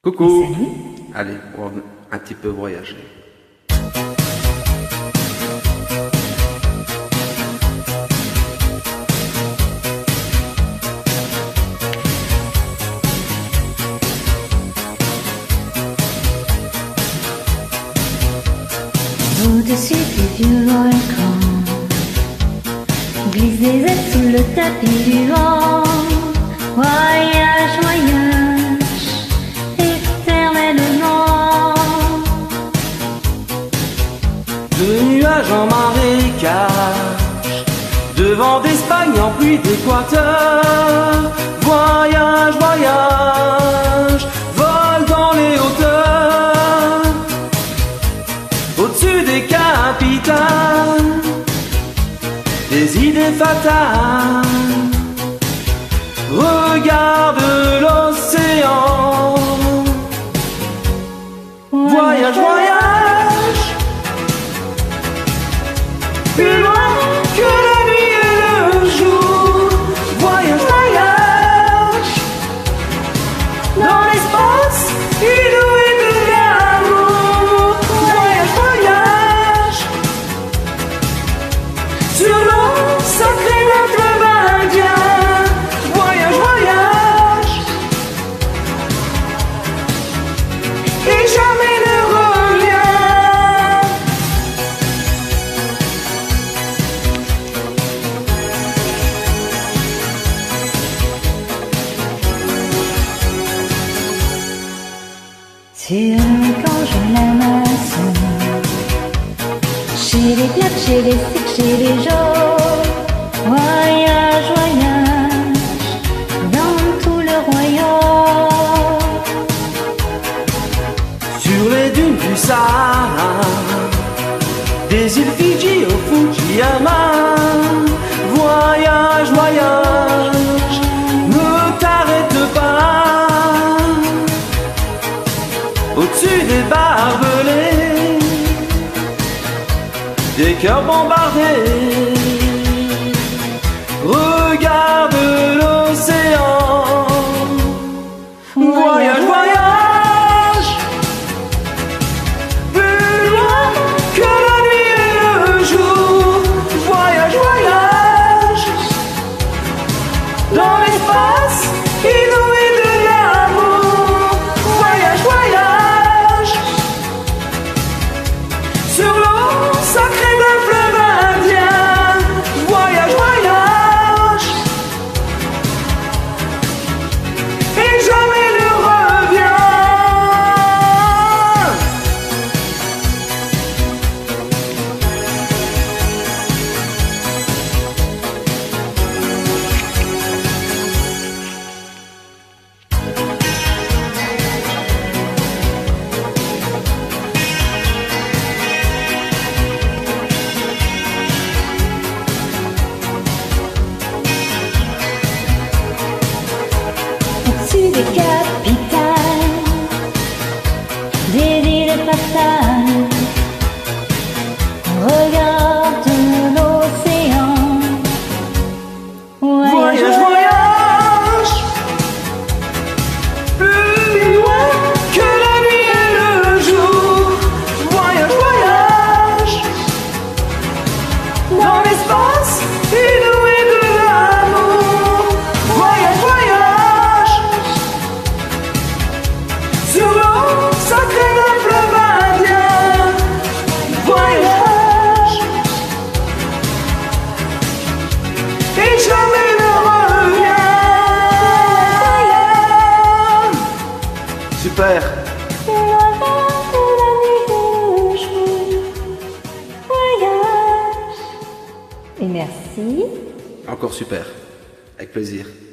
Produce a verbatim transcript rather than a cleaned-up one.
Coucou. Salut. Allez, on va un petit peu voyager. Au-dessus du vieux volcan, glisse des ailes sous le tapis du vent. Voyage, voyage, éternellement. De nuages en marécage, de vent d'Espagne en pluie d'Équateur. Voyage, voyage, vole dans les hauteurs, au-dessus des capitales, des idées fatales. Regarde l'océan. Voyage, voyage, plus loin que la nuit et le jour. Voyage, voyage, dans l'espace inouï de l'amour. Voyage, voyage, sur l'eau sacrée d'un fleuve indien. Voyage, voyage, et jamais ne reviens. Sur quand je l'amasse, chez les plaques, chez les secs, chez les jours. Voyage, voyage, dans tout le royaume. Sur les dunes du Sahara, des îles Fidji au Fukuyama. Voyage, voyage, ne t'arrête pas. Au-dessus des barbelés, des cœurs bombardés. Regarde l'océan. Voyage, voyage, plus loin que la nuit et le jour. Voyage, voyage, dans l'espace inouï de l'amour. Voyage, voyage, sur l'eau sacrée d'un fleuve indien. Voyage, voyage, et jamais ne reviens. Au-dessus des capitales, des îles fatales. Regarde l'océan. Voyage, voyage, plus loin que la nuit et le jour. Voyage, voyage, dans l'espace inouï de l'amour. Voyage, voyage, sur l'eau sacrée d'un fleuve indien. Voyage, et jamais ne reviens. Super. Et merci. Encore super. Avec plaisir.